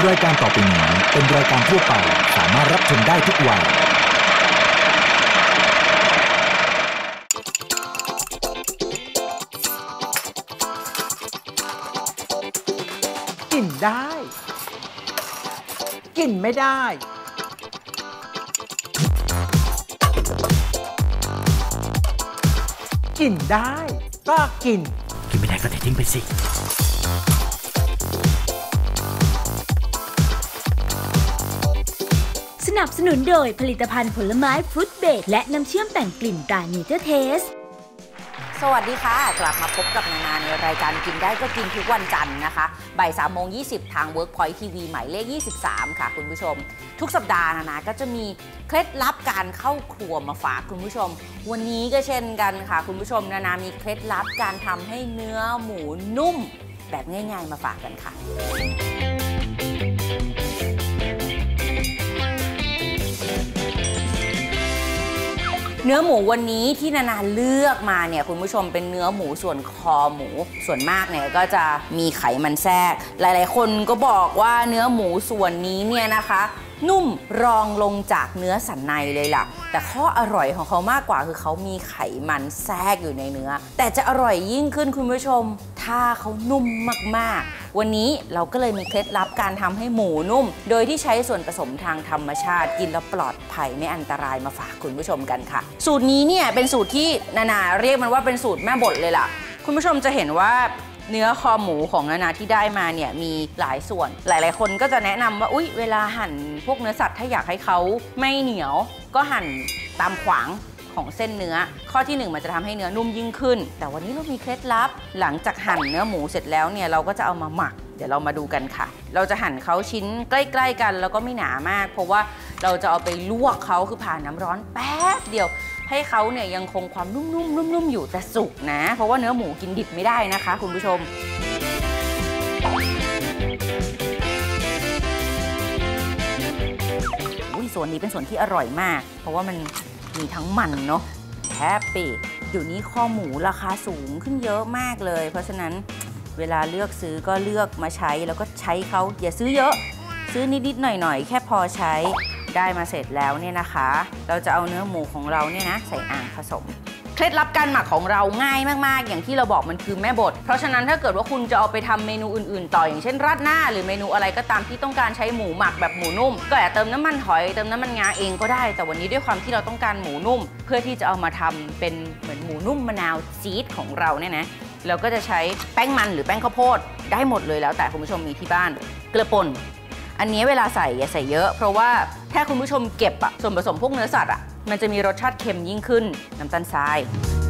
รายการต่อไปนี้เป็นรายการทั่วไปสามารถรับชมได้ทุกวัยกินได้กินไม่ได้กินได้ก็กินไม่ได้ก็ทิ้งไปสิสนับสนุนโดยผลิตภัณฑ์ผลไม้ฟรุตเบรดและน้ำเชื่อมแต่งกลิ่นตราเนเจอร์เทสสวัสดีค่ะกลับมาพบกับนานาในรายการกินได้ก็กินทุกวันจันทร์นะคะบ่าย 3:20 ทาง Workpoint TV หมายเลข 23 ค่ะคุณผู้ชมทุกสัปดาห์นานาก็จะมีเคล็ดลับการเข้าครัวมาฝากคุณผู้ชมวันนี้ก็เช่นกันค่ะคุณผู้ชมนานามีเคล็ดลับการทำให้เนื้อหมูนุ่มแบบง่ายๆมาฝากกันค่ะเนื้อหมูวันนี้ที่นานาเลือกมาเนี่ยคุณผู้ชมเป็นเนื้อหมูส่วนคอหมูส่วนมากเนี่ยก็จะมีไขมันแทรกหลายๆคนก็บอกว่าเนื้อหมูส่วนนี้เนี่ยนะคะนุ่มรองลงจากเนื้อสันในเลยล่ะแต่ข้ออร่อยของเขามากกว่าคือเขามีไขมันแทรกอยู่ในเนื้อแต่จะอร่อยยิ่งขึ้นคุณผู้ชมถ้าเขานุ่มมากๆวันนี้เราก็เลยมีเคล็ดลับการทำให้หมูนุ่มโดยที่ใช้ส่วนผสมทางธรรมชาติกินแล้วปลอดภัยไม่อันตรายมาฝากคุณผู้ชมกันค่ะสูตรนี้เนี่ยเป็นสูตรที่นานาเรียกมันว่าเป็นสูตรแม่บดเลยล่ะคุณผู้ชมจะเห็นว่าเนื้อคอหมูของนานาที่ได้มาเนี่ยมีหลายส่วนหลายๆคนก็จะแนะนำว่าอุ๊ยเวลาหั่นพวกเนื้อสัตว์ถ้าอยากให้เขาไม่เหนียวก็หั่นตามขวางของเส้นเนื้อข้อที่1มันจะทำให้เนื้อนุ่มยิ่งขึ้นแต่วันนี้เรามีเคล็ดลับหลังจากหั่นเนื้อหมูเสร็จแล้วเนี่ยเราก็จะเอามาหมักเดี๋ยวเรามาดูกันค่ะเราจะหั่นเขาชิ้นใกล้ๆกันแล้วก็ไม่หนามากเพราะว่าเราจะเอาไปลวกเขาคือผ่านน้ำร้อนแป๊บเดียวให้เขาเนี่ยยังคงความนุ่มๆอยู่แต่สุกนะเพราะว่าเนื้อหมูกินดิบไม่ได้นะคะคุณผู้ชมส่วนนี้เป็นส่วนที่อร่อยมากเพราะว่ามันมีทั้งมันเนาะแฮปปี้เดี๋ยวนี้คอหมูราคาสูงขึ้นเยอะมากเลยเพราะฉะนั้นเวลาเลือกซื้อก็เลือกมาใช้แล้วก็ใช้เขาอย่าซื้อเยอะซื้อนิดๆหน่อยๆแค่พอใช้ได้มาเสร็จแล้วเนี่ยนะคะเราจะเอาเนื้อหมูของเราเนี่ยนะใส่อ่างผสมเคล็ดลับการหมักของเราง่ายมากๆอย่างที่เราบอกมันคือแม่บดเพราะฉะนั้นถ้าเกิดว่าคุณจะเอาไปทำเมนูอื่นๆต่ออย่างเช่นราดหน้าหรือเมนูอะไรก็ตามที่ต้องการใช้หมูหมักแบบหมูนุ่มก็อย่าเติมน้ำมันหอยเติมน้ำมันงาเองก็ได้แต่วันนี้ด้วยความที่เราต้องการหมูนุ่มเพื่อที่จะเอามาทำเป็นเหมือนหมูนุ่มมะนาวจี๊ดของเราเนี่ยนะเราก็จะใช้แป้งมันหรือแป้งข้าวโพดได้หมดเลยแล้วแต่คุณผู้ชมมีที่บ้านเกลือป่นอันนี้เวลาใส่อย่าใส่เยอะเพราะว่าถ้าคุณผู้ชมเก็บส่วนผสมพวกเนื้อสัตว์มันจะมีรสชาติเค็มยิ่งขึ้นน้ำตาลทราย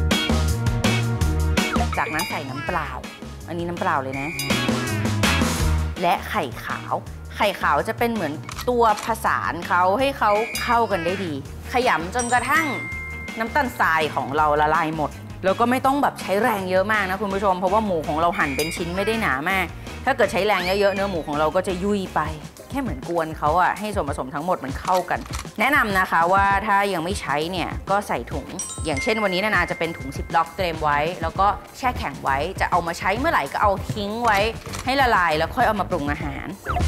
จากนั้นใส่น้ำเปล่าอันนี้น้ำเปล่าเลยนะและไข่ขาวจะเป็นเหมือนตัวผสานเขาให้เขาเข้ากันได้ดีขยำจนกระทั่งน้ำตาลทรายของเราละลายหมดแล้วก็ไม่ต้องแบบใช้แรงเยอะมากนะคุณผู้ชมเพราะว่าหมูของเราหั่นเป็นชิ้นไม่ได้หนามากถ้าเกิดใช้แรงเยอะๆเนื้อหมูของเราก็จะยุ่ยไปแค่เหมือนกวนเขาให้ส่วนผสมทั้งหมดมันเข้ากันแนะนำนะคะว่าถ้ายังไม่ใช้เนี่ยก็ใส่ถุงอย่างเช่นวันนี้นานาจะเป็นถุงซิปล็อกเตรียมไว้แล้วก็แช่แข็งไว้จะเอามาใช้เมื่อไหร่ก็เอาทิ้งไว้ให้ละลายแล้วค่อยเอามาปรุงอาหาร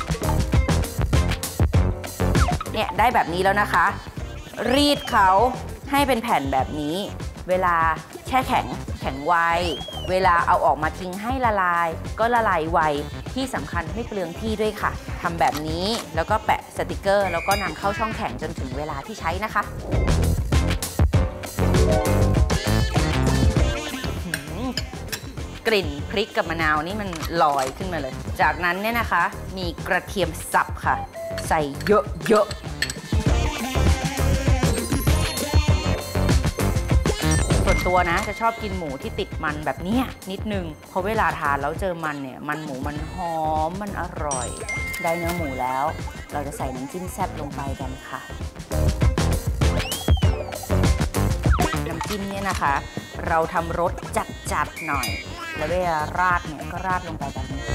เนี่ยได้แบบนี้แล้วนะคะรีดเขาให้เป็นแผ่นแบบนี้เวลาแช่แข็งไวเวลาเอาออกมาทิ้งให้ละลายก็ละลายไวที่สำคัญไม่เปลืองที่ด้วยค่ะทำแบบนี้แล้วก็แปะสติกเกอร์แล้วก็นำเข้าช่องแข็งจนถึงเวลาที่ใช้นะคะกลิ่นพริกกับมะนาวนี่มันลอยขึ้นมาเลยจากนั้นเนี่ยนะคะมีกระเทียมสับค่ะใส่เยอะส่วนตัวนะจะชอบกินหมูที่ติดมันแบบนี้นิดนึงเพราะเวลาทานแล้วเจอมันเนี่ยมันหมูมันหอมมันอร่อยได้เนื้อหมูแล้วเราจะใส่น้ำจิ้มแซ่บลงไปกันค่ะน้ำจิ้มเนี่ยนะคะเราทำรสจัดหน่อยแล้วเวลาราดเนี่ยก็ราดลงไปแบบนี้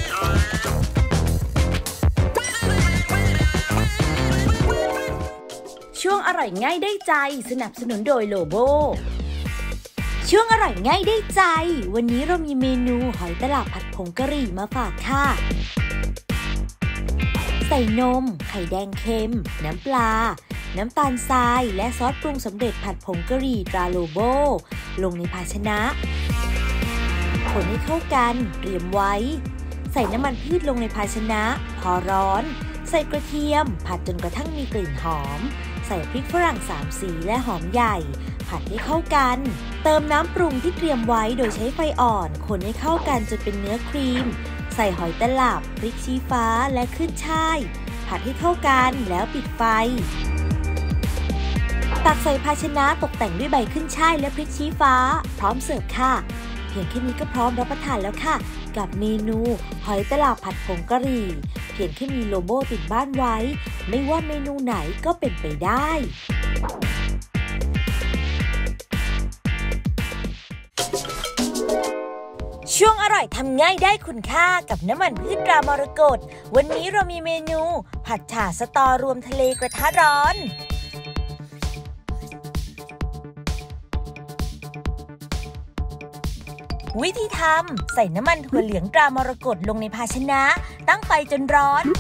ช่วงอร่อยง่ายได้ใจสนับสนุนโดยโลโบช่วงอร่อยง่ายได้ใจวันนี้เรามีเมนูหอยตลับผัดผงกะหรี่มาฝากค่ะใส่นมไข่แดงเค็มน้ำปลาน้ำตาลทรายและซอสปรุงสำเร็จผัดผงกะหรี่ตราโลโบลงในภาชนะคนให้เข้ากันเตรียมไว้ใส่น้ำมันพืชลงในภาชนะพอร้อนใส่กระเทียมผัดจนกระทั่งมีกลิ่นหอมใส่พริกฝรั่ง3 สีและหอมใหญ่ผัดให้เข้ากันเติมน้ำปรุงที่เตรียมไว้โดยใช้ไฟอ่อนคนให้เข้ากันจนเป็นเนื้อครีมใส่หอยตลับพริกชี้ฟ้าและขึ้นช่ายผัดให้เข้ากันแล้วปิดไฟตักใส่ภาชนะตกแต่งด้วยใบขึ้นช่ายและพริกชี้ฟ้าพร้อมเสิร์ฟค่ะเพียงแค่นี้ก็พร้อมรับประทานแล้วค่ะกับเมนูหอยตลับผัดผงกะหรี่เพียงแค่มีโลโบติดบ้านไว้ไม่ว่าเมนูไหนก็เป็นไปได้ช่วงอร่อยทำง่ายได้คุณค่ากับน้ำมันพืชตรามรกตวันนี้เรามีเมนูผัดฉ่าสตอรวมทะเลกระทะร้อนวิธีทำใส่น้ำมันถั่วเหลืองตรามรกตลงในภาชนะตั้งไฟจนร้อน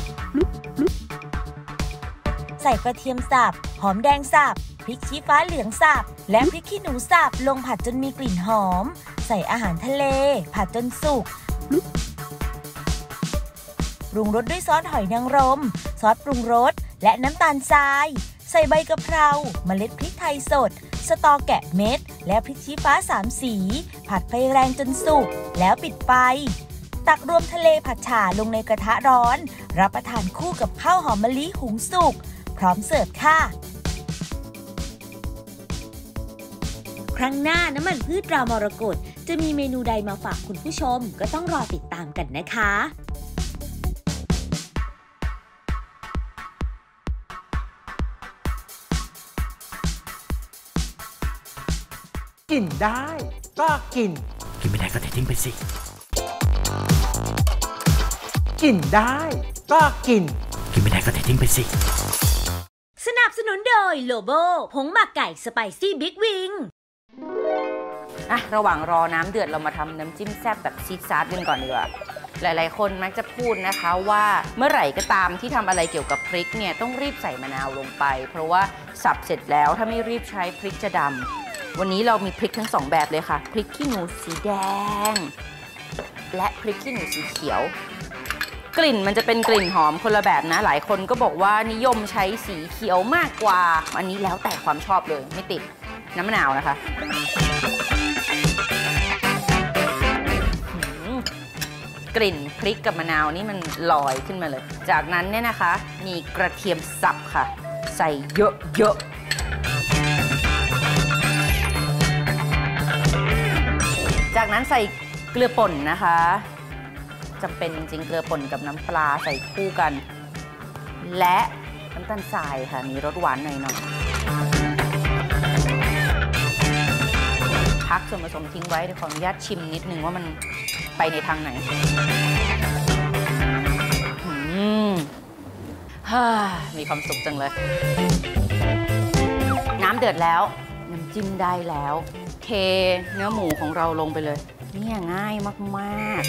ใส่กระเทียมสับหอมแดงสับพริกชี้ฟ้าเหลืองสับและพริกขี้หนูสับลงผัดจนมีกลิ่นหอมใส่อาหารทะเลผัดจนสุกปรุงรสด้วยซอสหอยนางรมซอสปรุงรสและน้ำตาลทรายใส่ใบกะเพราเมล็ดพริกไทยสดสตอแกะเม็ดและพริกชี้ฟ้า3 สีผัดไฟแรงจนสุกแล้วปิดไฟตักรวมทะเลผัดฉ่าลงในกระทะร้อนรับประทานคู่กับข้าวหอมมะลิหุงสุกพร้อมเสิร์ฟค่ะครั้งหน้าน้ำมันพืชตรามรกตจะมีเมนูใดมาฝากคุณผู้ชมก็ต้องรอติดตามกันนะคะกินได้ก็กินกินไม่ได้ก็เททิ้งไปสิกินได้ก็กินกินไม่ได้ก็เททิ้งไปสิสนับสนุนโดยโลโบผงหมักไก่สไปซี่บิ๊กวิงระหว่างรอน้ำเดือดเรามาทำน้ำจิ้มแซ่บแบบซีดซาร์กันก่อนดีกว่าหลายๆคนมักจะพูดนะคะว่าเมื่อไหร่ก็ตามที่ทำอะไรเกี่ยวกับพริกเนี่ยต้องรีบใส่มะนาวลงไปเพราะว่าสับเสร็จแล้วถ้าไม่รีบใช้พริกจะดำวันนี้เรามีพริกทั้ง2แบบเลยค่ะพริกขี้หนูสีแดงและพริกขี้หนูสีเขียวกลิ่นมันจะเป็นกลิ่นหอมคนละแบบนะหลายคนก็บอกว่านิยมใช้สีเขียวมากกว่าอันนี้แล้วแต่ความชอบเลยไม่ติดน้ำมะนาวนะคะกลิ่นพริกกับมะนาวนี่มันลอยขึ้นมาเลยจากนั้นเนี่ยนะคะมีกระเทียมสับค่ะใส่เยอะๆจากนั้นใส่เกลือป่นนะคะจำเป็นจริงๆเกลือป่นกับน้ำปลาใส่คู่กันและน้ำตาลทรายค่ะมีรสหวานหน่อยพักส่วนผสมทิ้งไว้เดี๋ยวขออนุญาตชิมนิดนึงว่ามันไปในทางไหนมีความสุขจังเลยน้ำเดือดแล้วน้ำจิ้มได้แล้วเทเนื้อหมูของเราลงไปเลยเนี่ยง่ายมาก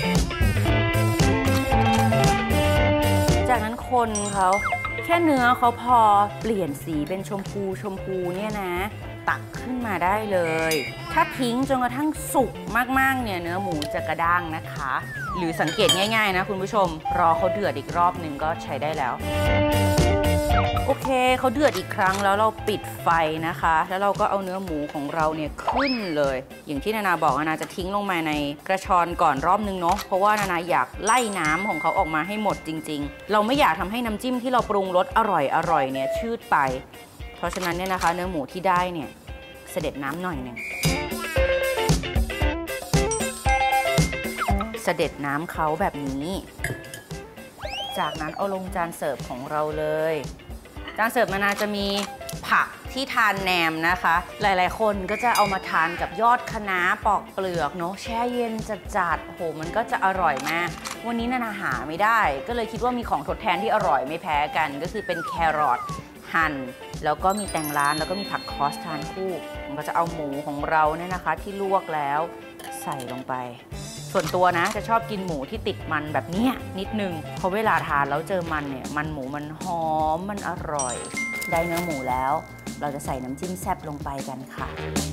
ๆจากนั้นคนเขาแค่เนื้อเขาพอเปลี่ยนสีเป็นชมพูเนี่ยนะตักขึ้นมาได้เลยถ้าทิ้งจนกระทั่งสุกมากๆเนี่ยเนื้อหมูจะกระด้างนะคะหรือสังเกตง่ายๆนะคุณผู้ชมรอเขาเดือดอีกรอบหนึ่งก็ใช้ได้แล้วโอเคเขาเดือดอีกครั้งแล้วเราปิดไฟนะคะแล้วเราก็เอาเนื้อหมูของเราเนี่ยขึ้นเลยอย่างที่นานาบอกนานาจะทิ้งลงมาในกระชอนก่อนรอบนึงเนาะเพราะว่านานาอยากไล่น้ำของเขาออกมาให้หมดจริงๆเราไม่อยากทำให้น้ำจิ้มที่เราปรุงรสอร่อยเนี่ยชืดไปเพราะฉะนั้นเนี่ยนะคะเนื้อหมูที่ได้เนี่ยเสด็จน้ำหน่อยหนึ่งเสด็จน้ำเขาแบบนี้จากนั้นเอาลงจานเสิร์ฟของเราเลยจานเสิร์ฟนานาจะมีผักที่ทานแหนมนะคะหลายๆคนก็จะเอามาทานกับยอดคะน้าปอกเปลือกเนาะแช่เย็นจัดๆโอ้โหมันก็จะอร่อยมากวันนี้นานาหาไม่ได้ก็เลยคิดว่ามีของทดแทนที่อร่อยไม่แพ้กันก็คือเป็นแครอทหั่นแล้วก็มีแตงร้านแล้วก็มีผักคอสทานคู่มันก็จะเอาหมูของเราเนี่ยนะคะที่ลวกแล้วใส่ลงไปส่วนตัวนะจะชอบกินหมูที่ติดมันแบบเนี้ยนิดนึงเพราะเวลาทานแล้วเจอมันเนี่ยมันหมูมันหอมมันอร่อยได้เนื้อหมูแล้วเราจะใส่น้ำจิ้มแซ่บลงไปกันค่ะ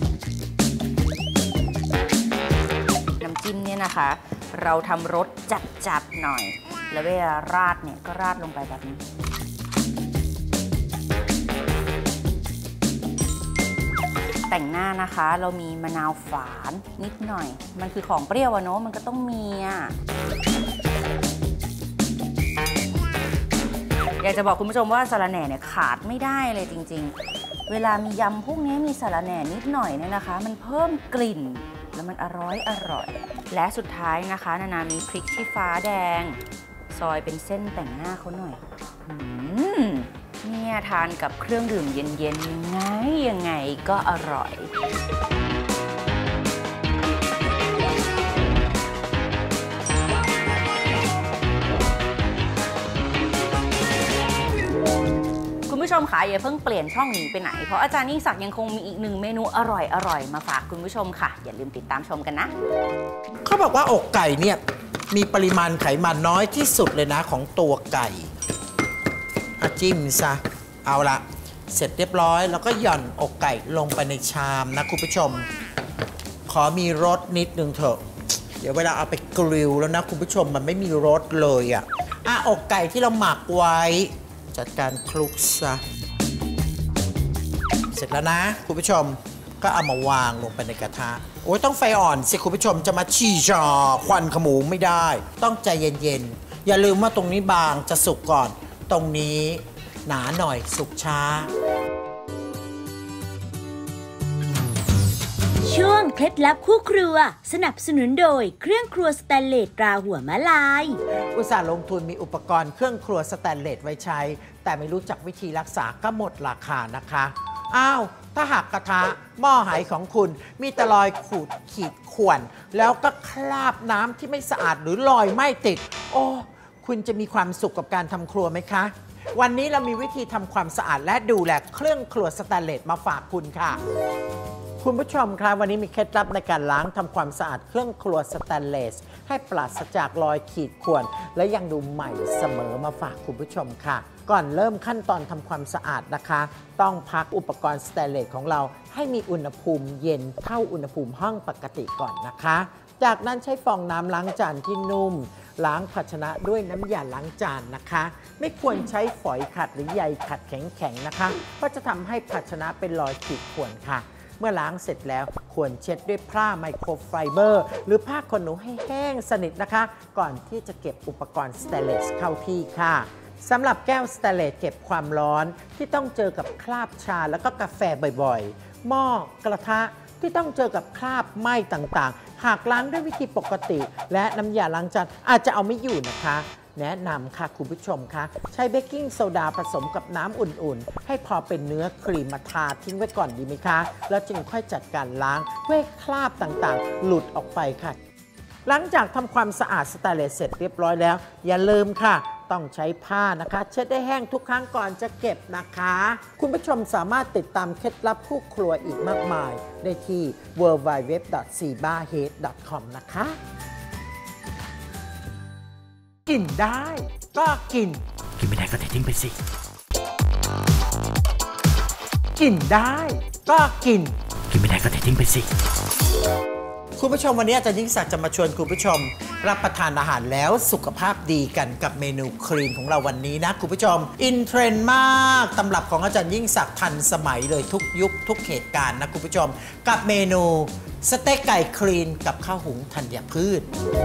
น้ำจิ้มเนี่ยนะคะเราทำรสจัดๆหน่อยแล้วเวลาราดเนี่ยก็ราดลงไปแบบนี้แต่งหน้านะคะเรามีมะนาวฝานนิดหน่อยมันคือของเปรี้ยวอะเนาะมันก็ต้องมีอะอยากจะบอกคุณผู้ชมว่าสะระแหน่เนี่ยขาดไม่ได้เลยจริงๆเวลามียำพวกนี้มีสะระแหน่นิดหน่อยเนี่ยนะคะมันเพิ่มกลิ่นแล้วมันอร่อยและสุดท้ายนะคะนานามีพริกชี้ฟ้าแดงซอยเป็นเส้นแต่งหน้าเขาหน่อยเนี่ยทานกับเครื่องดื่มเย็นๆยังไงก็อร่อยคุณผู้ชมคะอย่าเพิ่งเปลี่ยนช่องหนีไปไหนเพราะอาจารย์ยิ่งศักดิ์ยังคงมีอีกหนึ่งเมนูอร่อยมาฝากคุณผู้ชมค่ะอย่าลืมติดตามชมกันนะเขาบอกว่าอกไก่เนี่ยมีปริมาณไขมันน้อยที่สุดเลยนะของตัวไก่จิ้มซะเอาละเสร็จเรียบร้อยแล้วก็หย่อนอกไก่ลงไปในชามนะคุณผู้ชมขอมีรสนิดนึงเถอะเดี๋ยวเวลาเอาไปกริลแล้วนะคุณผู้ชมมันไม่มีรสเลยอกไก่ที่เราหมักไว้จัดการคลุกซะเสร็จแล้วนะคุณผู้ชมก็เอามาวางลงไปในกระทะโอ้ยต้องไฟอ่อนสิคุณผู้ชมจะมาชี่จอควันขโมงไม่ได้ต้องใจเย็นๆอย่าลืมว่าตรงนี้บางจะสุกก่อนตรงนี้หนาหน่อยสุกช้าช่วงเคล็ดลับคู่ครัวสนับสนุนโดยเครื่องครัวสแตนเลสตราหัวมะลายอุตส่าห์ลงทุนมีอุปกรณ์เครื่องครัวสแตนเลสไว้ใช้แต่ไม่รู้จักวิธีรักษาก็หมดราคานะคะถ้าหากกระทะหม้อไหของคุณมีแต่รอยขูดขีดข่วนแล้วก็คราบน้ำที่ไม่สะอาดหรือรอยไม่ติดคุณจะมีความสุขกับการทำครัวไหมคะวันนี้เรามีวิธีทำความสะอาดและดูแลเครื่องครัวสแตนเลสมาฝากคุณค่ะคุณผู้ชมคะวันนี้มีเคล็ดลับในการล้างทำความสะอาดเครื่องครัวสแตนเลสให้ปราศจากรอยขีดข่วนและยังดูใหม่เสมอมาฝากคุณผู้ชมค่ะก่อนเริ่มขั้นตอนทำความสะอาดนะคะต้องพักอุปกรณ์สแตนเลสของเราให้มีอุณหภูมิเย็นเท่าอุณหภูมิห้องปกติก่อนนะคะจากนั้นใช้ฟองน้ำล้างจานที่นุ่มล้างภาชนะด้วยน้ำยาล้างจานนะคะไม่ควรใช้ฝอยขัดหรือใยขัดแข็งๆนะคะเพราะจะทำให้ภาชนะเป็นรอยขีดข่วนค่ะเมื่อล้างเสร็จแล้วควรเช็ดด้วยผ้าไมโครไฟเบอร์หรือผ้าขนหนูให้แห้งสนิทนะคะก่อนที่จะเก็บอุปกรณ์สแตนเลสเข้าที่ค่ะสำหรับแก้วสแตนเลสเก็บความร้อนที่ต้องเจอกับคราบชาแล้วก็กาแฟบ่อยๆหม้อกระทะที่ต้องเจอกับคราบไหม้ต่างๆหากล้างด้วยวิธีปกติและน้ำยาล้างจานอาจจะเอาไม่อยู่นะคะแนะนำค่ะคุณผู้ชมคะใช้เบกกิ้งโซดาผสมกับน้ำอุ่นๆให้พอเป็นเนื้อครีมมาทาทิ้งไว้ก่อนดีไหมคะแล้วจึงค่อยจัดการล้างเพื่อให้คราบต่างๆหลุดออกไปค่ะหลังจากทำความสะอาดสแตนเลสเสร็จเรียบร้อยแล้วอย่าลืมค่ะต้องใช้ผ้านะคะเช็ดให้แห้งทุกครั้งก่อนจะเก็บนะคะคุณผู้ชมสามารถติดตามเคล็ดลับคู่ครัวอีกมากมายได้ที่ www.sibahead.com นะคะกินได้ก็กินไม่ได้ก็เททิ้งไปสิกินได้ก็กินไม่ได้ก็เททิ้งไปสิคุณผู้ชมวันนี้อาจารย์ยิ่งศักดิ์จะมาชวนคุณผู้ชมรับประทานอาหารแล้วสุขภาพดีกันกับเมนูคลีนของเราวันนี้นะคุณผู้ชมอินเทรนด์มากตำรับของอาจารย์ยิ่งศักดิ์ทันสมัยเลยทุกยุคทุกเหตุการณ์นะคุณผู้ชมกับเมนูสเต็กไก่คลีนกับข้าวหุงธัญพืช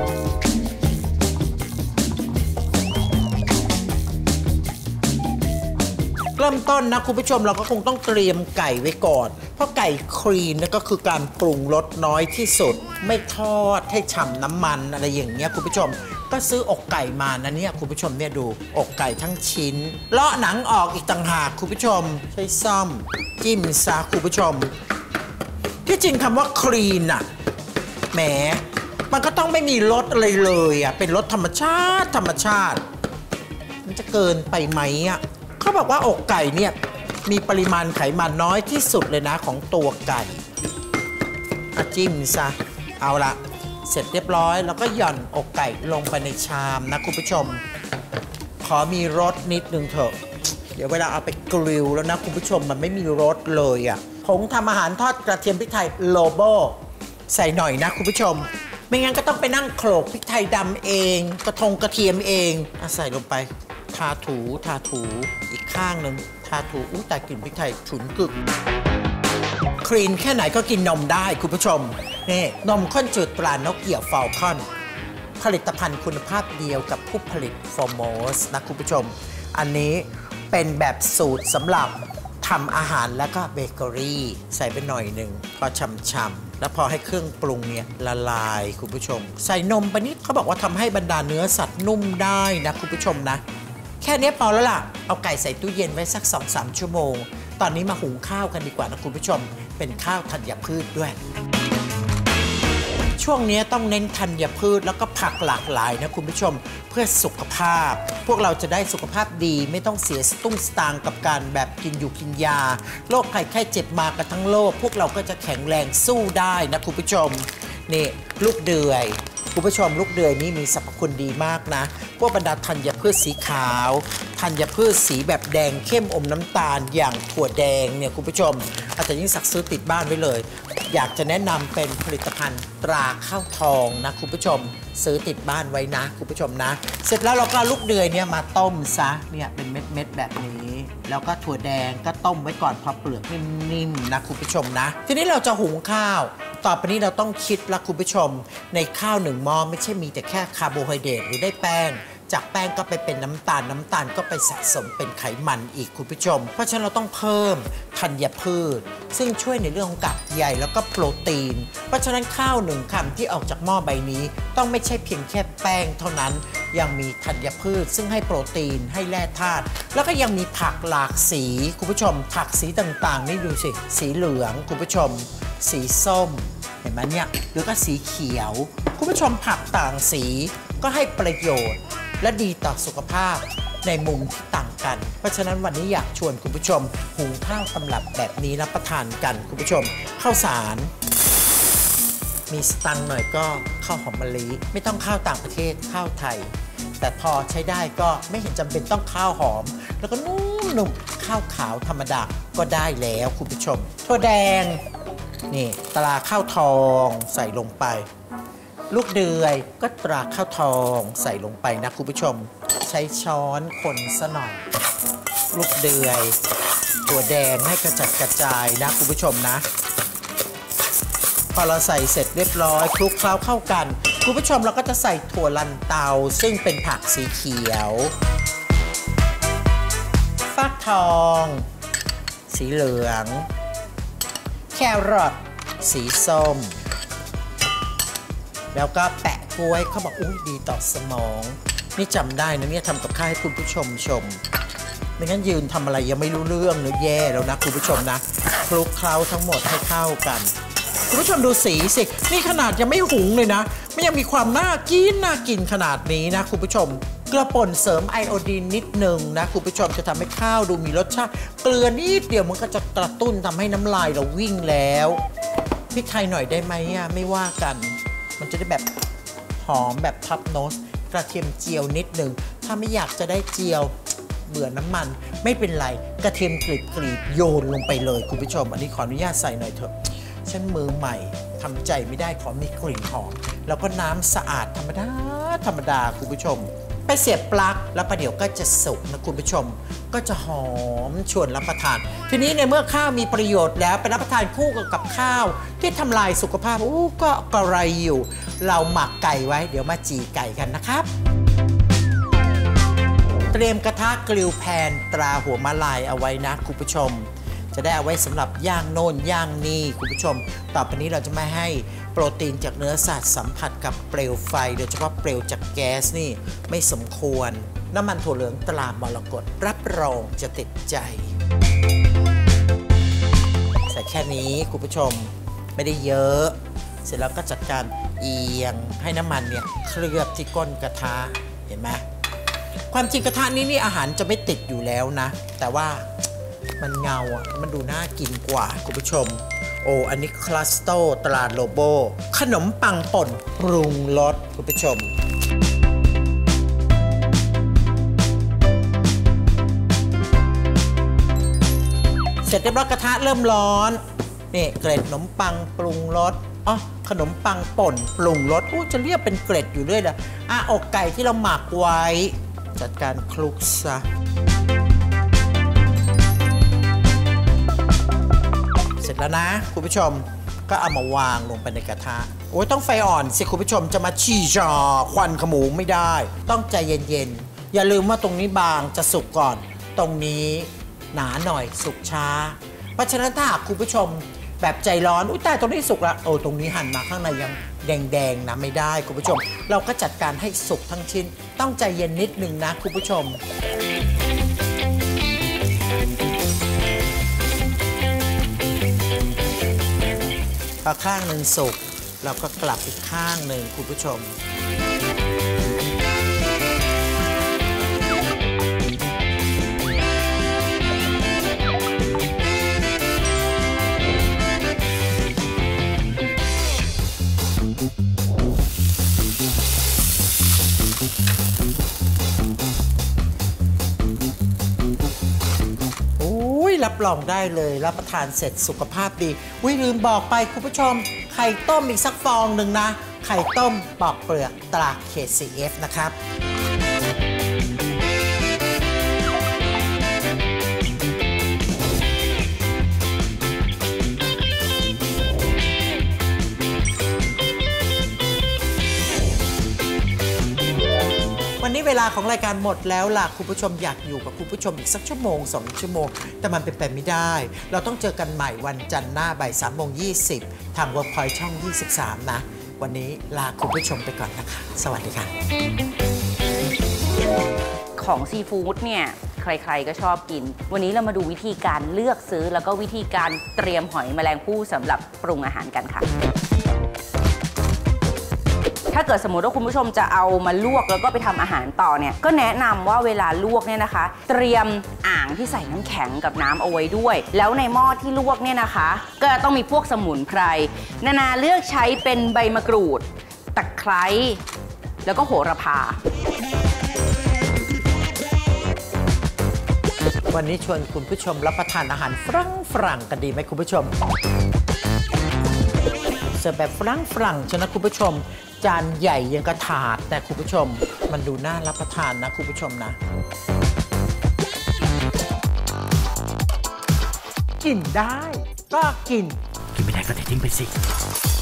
เริ่มต้นนะคุณผู้ชมเราก็คงต้องเตรียมไก่ไว้ก่อนเพราะไก่คลีนนี่ก็คือการปรุงรสน้อยที่สุดไม่ทอดให้ฉ่ำน้ำมันอะไรอย่างเงี้ยคุณผู้ชมก็ซื้ออกไก่มานะเนี่ยคุณผู้ชมเนี่ยดูอกไก่ทั้งชิ้นเลาะหนังออกอีกต่างหากคุณผู้ชมใช้ซ่อมจิ้มซะคุณผู้ชมที่จริงคำว่าคลีนอะแหมมันก็ต้องไม่มีรสอะไรเลยอะเป็นรสธรรมชาติมันจะเกินไปไหมอะเขาบอกว่าอกไก่เนี่ยมีปริมาณไขมันน้อยที่สุดเลยนะของตัวไก่จิ้มซะเอาละเเสร็จเรียบร้อยแล้วก็หย่อนอกไก่ลงไปในชามนะคุณผู้ชมขอมีรสนิดนึงเถอะเดี๋ยวเวลาเอาไปกริลแล้วนะคุณผู้ชมมันไม่มีรสเลยอ่ะผงทำอาหารทอดกระเทียมพริกไทยโลโบใส่หน่อยนะคุณผู้ชมไม่งั้นก็ต้องไปนั่งโขลกพริกไทยดำเองกระเทียมเองใส่ลงไปทาถูอีกข้างหนึ่งทาถูแต่กลิ่นพริกไทยฉุนกึกคลีนแค่ไหนก็กินนมได้คุณผู้ชมนี่นมข้นจืดตรานกเหยี่ยวฟอลคอนผลิตภัณฑ์คุณภาพเดียวกับผู้ผลิตฟอร์โมสนะคุณผู้ชมอันนี้เป็นแบบสูตรสำหรับทำอาหารแล้วก็เบเกอรี่ใส่ไปหน่อยหนึ่งพอช่ำๆแล้วพอให้เครื่องปรุงเนี่ยละลายคุณผู้ชมใส่นมไปนิดเขาบอกว่าทำให้บรรดาเนื้อสัตว์นุ่มได้นะคุณผู้ชมนะแค่นี้พอแล้วล่ะเอาไก่ใส่ตู้เย็นไว้สัก 2-3 ชั่วโมงตอนนี้มาหุงข้าวกันดีกว่านะคุณผู้ชมเป็นข้าวธัญพืชด้วยช่วงนี้ต้องเน้นธัญพืชแล้วก็ผักหลากหลายนะคุณผู้ชมเพื่อสุขภาพพวกเราจะได้สุขภาพดีไม่ต้องเสียสตุ้งสตางค์กับการแบบกินอยู่กินยาโรคภัยไข้เจ็บมากันทั้งโลกพวกเราก็จะแข็งแรงสู้ได้นะคุณผู้ชมนี่ลูกเดือยคุณผู้ชมลูกเดือยนี่มีสรรพคุณดีมากนะพวกบรรดาธัญพืชสีขาวธัญพืชสีแบบแดงเข้มอมน้ำตาลอย่างถั่วแดงเนี่ยคุณผู้ชมอาจจะยิ่งสักซื้อติดบ้านไว้เลยอยากจะแนะนำเป็นผลิตภัณฑ์ตราข้าวทองนะคุณผู้ชมซื้อติดบ้านไว้นะคุณผู้ชมนะเสร็จแล้วเราก็ลูกเดือยเนี่ยมาต้มซะเนี่ยเป็นเม็ดๆแบบนี้แล้วก็ถั่วแดงก็ต้มไว้ก่อนพอเปลือกนิ่มๆนะคุณผู้ชมนะทีนี้เราจะหุงข้าวต่อไปนี้เราต้องคิดละคุณผู้ชมในข้าว1 หม้อไม่ใช่มีแต่แค่คาร์โบไฮเดรตหรือได้แป้งจากแป้งก็ไปเป็นน้ำตาลก็ไปสะสมเป็นไขมันอีกคุณผู้ชมเพราะฉะนั้นเราต้องเพิ่มธัญพืชซึ่งช่วยในเรื่องของกากใยแล้วก็โปรตีนเพราะฉะนั้นข้าว1 คำที่ออกจากหม้อใบนี้ต้องไม่ใช่เพียงแค่แป้งเท่านั้นยังมีธัญพืชซึ่งให้โปรตีนให้แร่ธาตุแล้วก็ยังมีผักหลากสีคุณผู้ชมผักสีต่างๆนี่ดูสิสีเหลืองคุณผู้ชมสีส้มเห็นไหมเนี่ยหรือก็สีเขียวคุณผู้ชมผักต่างสีก็ให้ประโยชน์และดีต่อสุขภาพในมุมที่ต่างกันเพราะฉะนั้นวันนี้อยากชวนคุณผู้ชมหุงข้าวตำรับแบบนี้รับประทานกันคุณผู้ชมข้าวสารมีสตังค์หน่อยก็ข้าวหอมมะลิไม่ต้องข้าวต่างประเทศข้าวไทยแต่พอใช้ได้ก็ไม่เห็นจำเป็นต้องข้าวหอมแล้วก็นุ่มๆข้าวขาวธรรมดาก็ได้แล้วคุณผู้ชมถั่วแดงนี่ตราข้าวทองใส่ลงไปลูกเดือยก็ตราข้าวทองใส่ลงไปนะคุณผู้ชมใช้ช้อนคนซะหน่อยลูกเดือยถั่วแดงให้กระจัดกระจายนะคุณผู้ชมนะพอเราใส่เสร็จเรียบร้อยคลุกเคล้าเข้ากันคุณผู้ชมเราก็จะใส่ถั่วลันเตาซึ่งเป็นผักสีเขียวฟักทองสีเหลืองแครอทสีส้มแล้วก็แปะกล้วยเขาบอกอุ้ยดีต่อสมองนี่จำได้นะเนี่ยทำกับข้าวให้คุณผู้ชมชมไม่งั้นยืนทำอะไรยังไม่รู้เรื่องเลยแย่แล้วนะคุณผู้ชมนะคลุกเคล้าทั้งหมดให้เข้ากันคุณผู้ชมดูสีสินี่ขนาดยังไม่หุงเลยนะไม่ยังมีความน่ากินขนาดนี้นะคุณผู้ชมเกลือป่นเสริมไอโอดีนนิดนึงนะคุณผู้ชมจะทำให้ข้าวดูมีรสชาติเกลือนิดเดียวมันก็จะกระตุ้นทำให้น้ำลายเราวิ่งแล้วพริกไทยหน่อยได้ไหมไม่ว่ากันมันจะได้แบบหอมแบบท็อปโนสกระเทียมเจียวนิดนึงถ้าไม่อยากจะได้เจียวเบื่อน้ำมันไม่เป็นไรกระเทียมกรีบโยนลงไปเลยคุณผู้ชมอันนี้ขออนุญาตใส่หน่อยเถอะฉันมือใหม่ทำใจไม่ได้ขอมีกลิ่นหอมแล้วก็น้ำสะอาดธรรมดาคุณผู้ชมไปเสียบปลั๊กแล้วประเดี๋ยวก็จะสุกนะคุณผู้ชมก็จะหอมชวนรับประทานทีนี้ในเมื่อข้าวมีประโยชน์แล้วไปรับประทานคู่กับข้าวที่ทำลายสุขภาพก็กระไรอยู่เราหมักไก่ไว้เดี๋ยวมาจี่ไก่กันนะครับเตรียมกระทะกริลแพนตราหัวมะลายเอาไว้นะคุณผู้ชมจะได้เอาไว้สำหรับย่างโน่นย่างนี่คุณผู้ชมต่อไปนี้เราจะไม่ให้โปรตีนจากเนื้อสัตว์สัมผัสกับเปลวไฟโดยเฉพาะเปลวจากแก๊สนี่ไม่สมควรน้ำมันถั่วเหลืองตรามรกตรับรองจะติดใจใส่แค่นี้คุณผู้ชมไม่ได้เยอะเสร็จแล้วก็จัดการเอียงให้น้ำมันเนี่ยเคลือบที่ก้นกระทะเห็นไหมความจริงกระทะนี้นี่อาหารจะไม่ติดอยู่แล้วนะแต่ว่ามันเงาอ่ะมันดูน่ากินกว่าคุณผู้ชมโอ้อันนี้คลัสโตตราโลโบขนมปังป่นปรุงรสคุณผู้ชมเสร็จเรียบร้อยกระทะเริ่มร้อนนี่เกล็ดขนมปังปรุงรสอ๋อขนมปังป่นปรุงรสจะเรียกเป็นเกล็ดอยู่ด้วยนะอกไก่ที่เราหมักไว้จัดการคลุกซะเสร็จแล้วนะคุณผู้ชมก็เอามาวางลงไปในกระทะโอ้ยต้องไฟอ่อนสิคุณผู้ชมจะมาชี่จอควันขโมงไม่ได้ต้องใจเย็นๆอย่าลืมว่าตรงนี้บางจะสุกก่อนตรงนี้หนาหน่อยสุกช้าเพราะฉะนั้นถ้าหากคุณผู้ชมแบบใจร้อนอุ้ยแต่ตรงนี้สุกแล้วโอ้ตรงนี้หั่นมาข้างในยังแดงๆนะไม่ได้คุณผู้ชมเราก็จัดการให้สุกทั้งชิ้นต้องใจเย็นนิดนึงนะคุณผู้ชมพอข้างหนึ่งสุกเราก็กลับอีกข้างหนึ่งคุณผู้ชมรับรองได้เลยรับประทานเสร็จสุขภาพดีลืมบอกไปคุณผู้ชมไข่ต้มอีกสักฟองหนึ่งนะไข่ต้มปอกเปลือกตรา KCF นะครับวันนี้เวลาของรายการหมดแล้วล่ะคุณผู้ชมอยากอยู่กับคุณผู้ชมอีกสักชั่วโมง2 ชั่วโมงแต่มันเป็นไปไม่ได้เราต้องเจอกันใหม่วันจันทร์หน้าบ่าย3:20ทาง Workpoint ช่อง23นะวันนี้ลาคุณผู้ชมไปก่อนนะคะสวัสดีค่ะของซีฟู้ดเนี่ยใครๆก็ชอบกินวันนี้เรามาดูวิธีการเลือกซื้อแล้วก็วิธีการเตรียมหอยแมลงภู่สำหรับปรุงอาหารกันค่ะถ้าเกิดสมมติว่าคุณผู้ชมจะเอามาลวกแล้วก็ไปทำอาหารต่อเนี่ยก็แนะนำว่าเวลาลวกเนี่ยนะคะเตรียมอ่างที่ใส่น้ำแข็งกับน้ำเอาไว้ด้วยแล้วในหม้อที่ลวกเนี่ยนะคะก็ต้องมีพวกสมุนไพรนาเลือกใช้เป็นใบมะกรูดตะไคร้แล้วก็โหระพาวันนี้ชวนคุณผู้ชมรับประทานอาหารฝรั่งกันดีไหมคุณผู้ชมเสิร์ฟแบบฝรั่งฉะนั้นคุณผู้ชมจานใหญ่ยังกระถาดแต่คุณผู้ชมมันดูน่ารับประทานนะคุณผู้ชมนะกินได้ก็กินไม่ได้ก็ทิ้งไปสิ